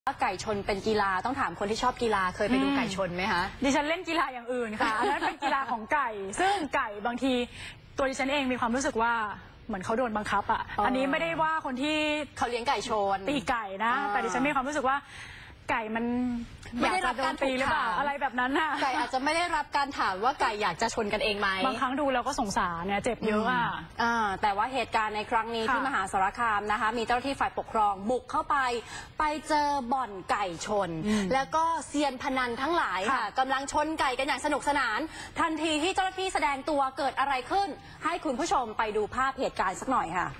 ไก่ชนเป็นกีฬาต้องถามคนที่ชอบกีฬาเคยไปดูไก่ชนไหมคะดิฉันเล่นกีฬาอย่างอื่นค่ะอันนั้นเป็นกีฬาของไก่ซึ่งไก่บางทีตัวดิฉันเองมีความรู้สึกว่าเหมือนเขาโดนบังคับอ่ะอันนี้ไม่ได้ว่าคนที่เขาเลี้ยงไก่ชนตีไก่นะแต่ดิฉันมีความรู้สึกว่าไก่มันไม่ได้รับการตีหรือเปล่าอะไรแบบนั้นน่ะไก่อาจจะไม่ได้รับการถามว่าไก่อยากจะชนกันเองไหมบางครั้งดูแล้วก็สงสารเนี่ยเจ็บเยอะแต่ว่าเหตุการณ์ในครั้งนี้ที่มหาสารคามนะคะมีเจ้าหน้าที่ฝ่ายปกครองบุกเข้าไปเจอบ่อนไก่ชนแล้วก็เซียนพนันทั้งหลายค่ะกำลังชนไก่กันอย่างสนุกสนานทันทีที่เจ้าหน้าที่แสดงตัวเกิดอะไรขึ้นให้คุณผู้ชมไปดูภาพเหตุการณ์สักหน่อยค่ะ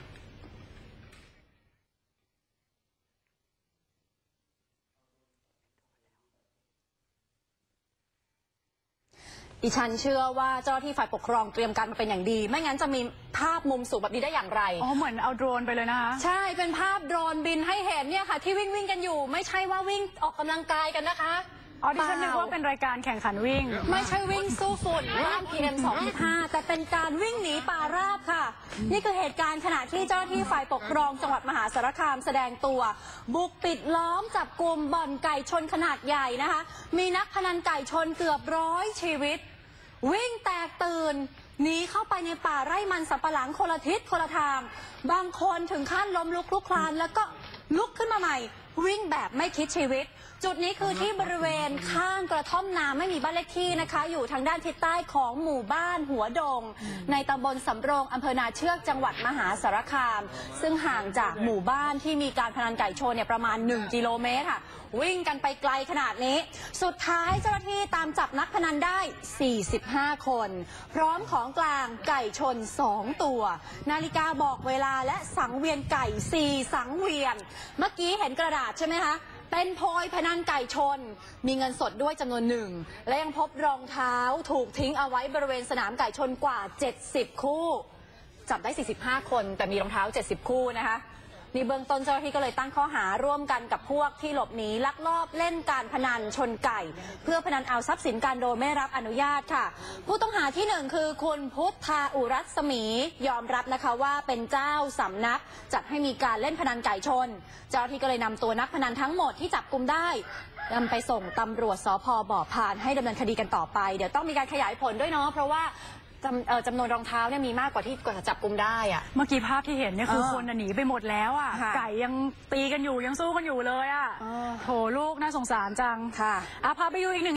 ดิฉันเชื่อว่าเจ้าหน้าที่ฝ่ายปกครองเตรียมการมาเป็นอย่างดีไม่งั้นจะมีภาพมุมสูงแบบนี้ได้อย่างไรเหมือนเอาโดรนไปเลยนะคะใช่เป็นภาพโดรนบินให้เห็นเนี่ยค่ะที่วิ่งกันอยู่ไม่ใช่ว่าวิ่งออกกำลังกายกันนะคะดิฉันนึกว่าเป็นรายการแข่งขันวิ่งไม่ใช่วิ่งสู้ฝุ่นต้าน PM 2.5 แต่เป็นการวิ่งหนีป่าราบค่ะนี่คือเหตุการณ์ขณะที่เจ้าหน้าที่ฝ่ายปกครองจังหวัดมหาสารคามแสดงตัวบุกปิดล้อมจับกลุ่มบ่อนไก่ชนขนาดใหญ่นะคะมีนักพนันไก่ชนเกือบ100 ชีวิตวิ่งแตกตื่นหนีเข้าไปในป่าไร่มันสำปะหลังคนละทิศคนละทางบางคนถึงขั้นล้มลุกคลุกคลานแล้วก็ลุกขึ้นมาใหม่วิ่งแบบไม่คิดชีวิตจุดนี้คือที่บริเวณข้างกระท่อมน้ำไม่มีบ้านเลขที่นะคะอยู่ทางด้านทิศใต้ของหมู่บ้านหัวดงในตำบลสำโรงอำเภอนาเชือกจังหวัดมหาสารคามซึ่งห่างจากหมู่บ้านที่มีการพนันไก่ชนเนี่ยประมาณ1 กิโลเมตรค่ะวิ่งกันไปไกลขนาดนี้สุดท้ายเจ้าหน้าที่ตามจับนักพนันได้45 คนพร้อมของกลางไก่ชน2 ตัวนาฬิกาบอกเวลาและสังเวียนไก่4 สังเวียนเมื่อกี้เห็นกระดาษใช่ไหมคะเป็นโพยพนันไก่ชนมีเงินสดด้วยจำนวน1และยังพบรองเท้าถูกทิ้งเอาไว้บริเวณสนามไก่ชนกว่า70 คู่จับได้45 คนแต่มีรองเท้า70 คู่นะคะนี่เบื้องต้นเจ้าหน้าที่ก็เลยตั้งข้อหาร่วมกันกับพวกที่หลบหนีลักลอบเล่นการพนันชนไก่เพื่อพนันเอาทรัพย์สินกันโดยไม่รับอนุญาตค่ะผู้ต้องหาที่1คือคุณพุทธาอุรัศมียอมรับนะคะว่าเป็นเจ้าสำนักจัดให้มีการเล่นพนันไก่ชนเจ้าหน้าที่ก็เลยนำตัวนักพนันทั้งหมดที่จับกุมได้นำไปส่งตำรวจสภ.บ่อพานให้ดำเนินคดีกันต่อไปเดี๋ยวต้องมีการขยายผลด้วยเนาะเพราะว่าจำนวนรองเท้าเนี่ยมีมากกว่าที่จะจับกุมได้อะเมื่อกี้ภาพที่เห็นเนี่ยคือคนหนีไปหมดแล้วอ่ะไก่ยังตีกันอยู่ยังสู้กันอยู่เลยอ่ะโถลูกน่าสงสารจังค่ะพาไปดูอีกหนึ่ง